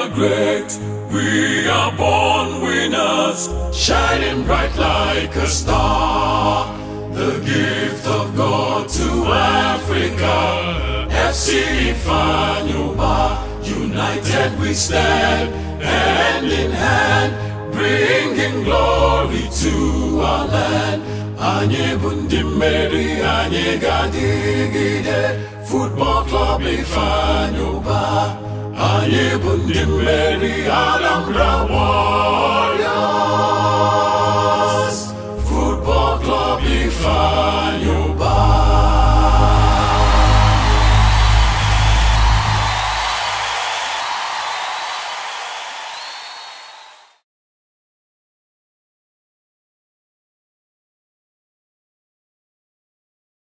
are great, we are born winners, shining bright like a star. The gift of God to Africa, FC Ifeanyi, united we stand, hand in hand, bringing glory to our land. Anyị bụ ndị mmeri, anyị ga-adịgide. Football Club Ifeanyi, anyị bụ ndị mmeri, Anambra Warriors. Football Club Ifeanyi.